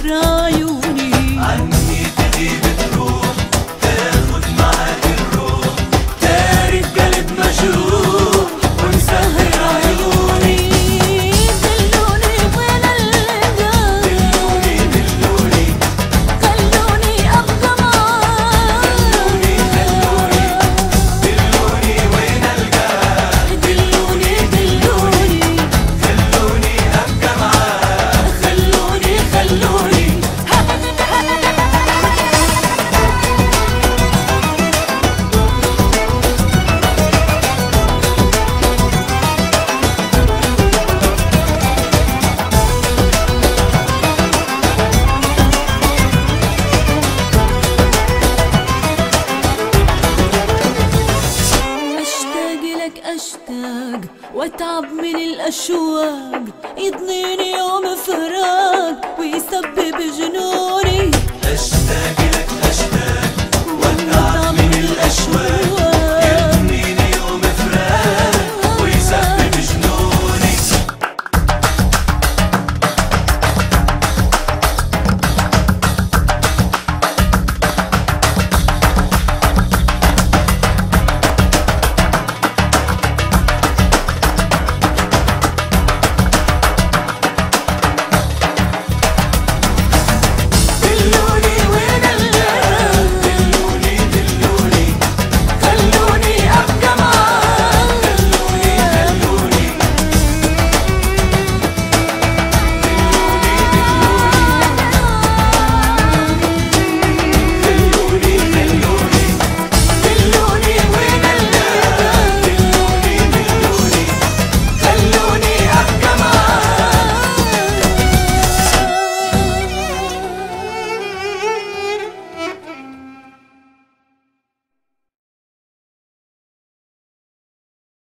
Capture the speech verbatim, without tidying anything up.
سهر عيوني. عني تغيب تروح تاخد معاك الروح، تارك قلب مجروح ومسهر عيوني. دلوني وين اللقا، دلوني دلوني خلوني أبقى معاك. دلوني دلوني وين القاك، دلوني دلوني خلوني ابقى معاك، خلوني خلوني. أشتاق لك أشتاق وأتعب من الأشواق، يضنيني يوم فراق ويسبب جنوني. اشتاق